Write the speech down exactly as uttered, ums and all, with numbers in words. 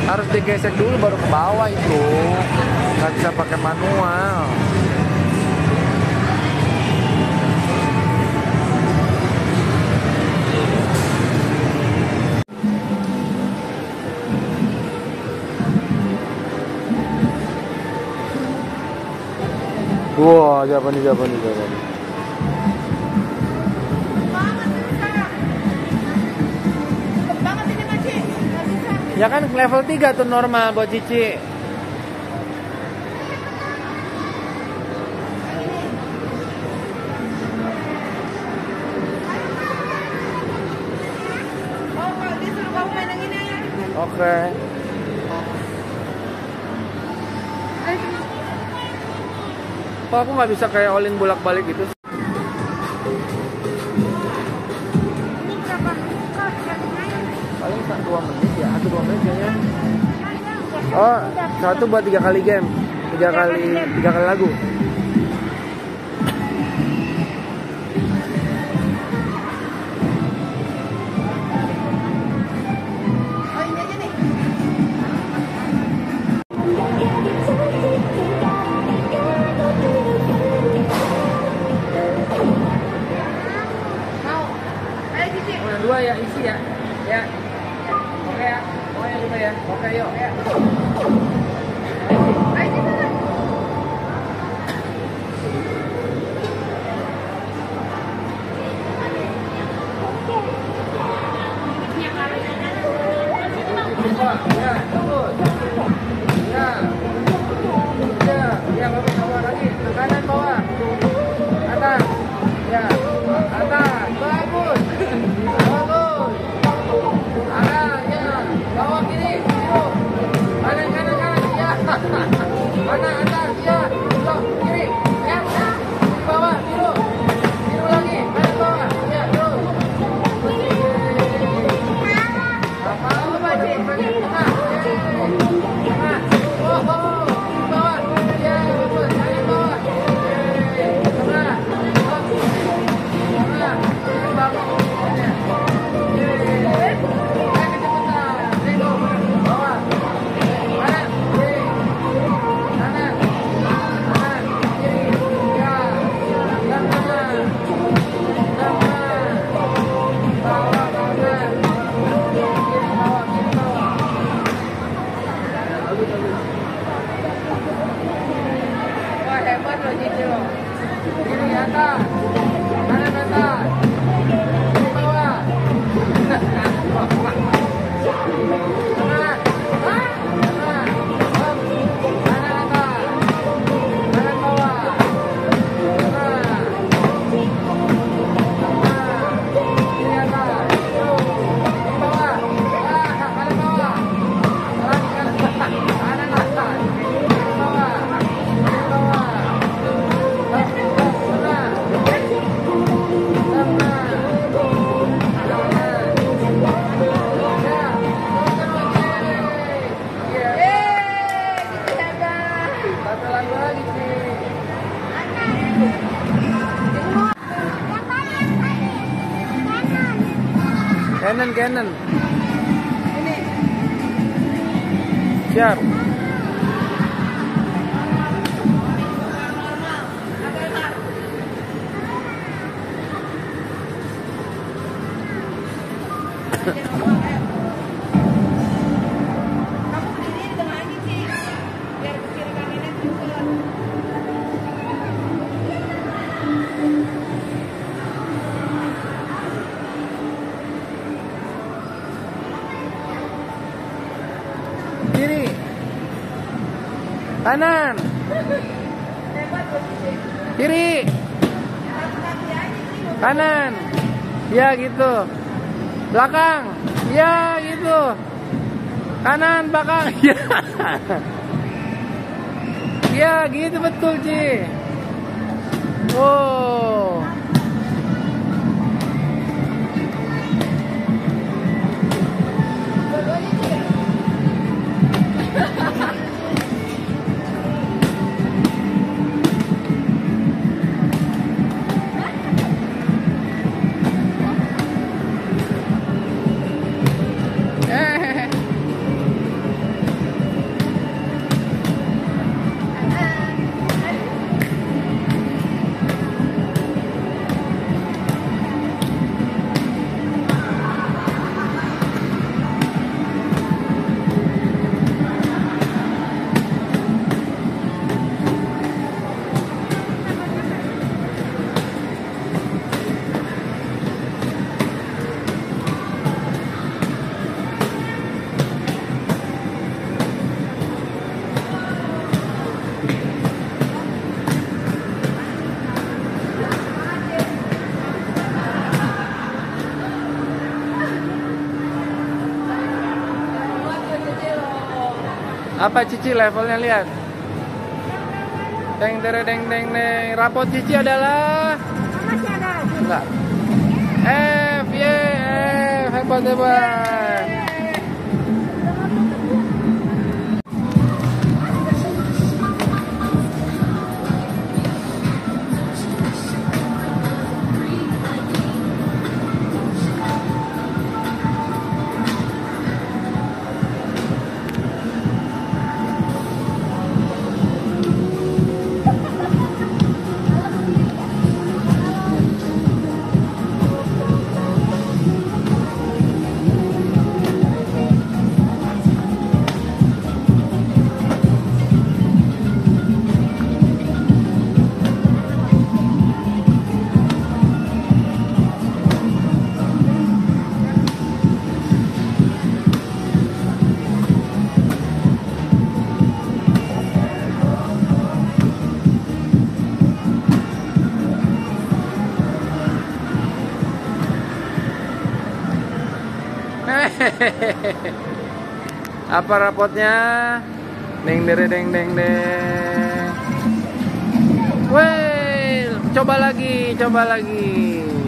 Harus digesek dulu baru ke bawah itu. Nggak bisa pakai manual. Wah, siapa nih, siapa nih, siapa nih? Ya kan level tiga tuh normal buat Cici. Oke. Kok aku nggak bisa kayak Olin bolak-balik gitu? Paling satu dua menit ya, satu dua menit kayaknya. Oh, satu buat tiga kali game, tiga kali tiga kali lagu. Dua ya, isi ya, ya, oke ya, oh ya dua ya, oke yuk, ya. Ya, tunggu, ya, ya, ya, bagus bawah lagi, ke kanan bawah, atas, ya, atas, bagus. Bawah kiri, biru. Kanan, kanan, kanan. Ya. Kanan, atas, ya. Belok, kiri. Ya. Di bawah, biru. Biru lagi. Kanan, bawah. Ya, terus. Apa-apa, Pak. Tengah. Tengah. Oh, oh. Di bawah. Ya, bagus. Kanan, bawah. Tengah. Tengah. Di bawah. Wah, hebat loh Cici loh. Kiri atas, kanan atas, kiri bawah. Tengah, tengah, kanan atas, kanan bawah. Tengah, tengah, kiri atas, kiri bawah. Ah, kanan bawah. Kanan atas, kanan atas, kiri bawah. Canon, Canon. Ini. Siap. Kamu berdiri di tengah aja sih, biar ke kiri kanannya juga. Kiri, kanan, kiri, kanan, ya gitu, belakang, ya gitu, kanan, belakang, ya, ya gitu betul Ci. Oh. Apa Cici levelnya lihat? Deng deng deng deng deng. Rapot Cici adalah Masih ada. enggak. F, ye, F, hebat hebat. Apa rapotnya? Deng deng deng deng deng. Weh, coba lagi, coba lagi.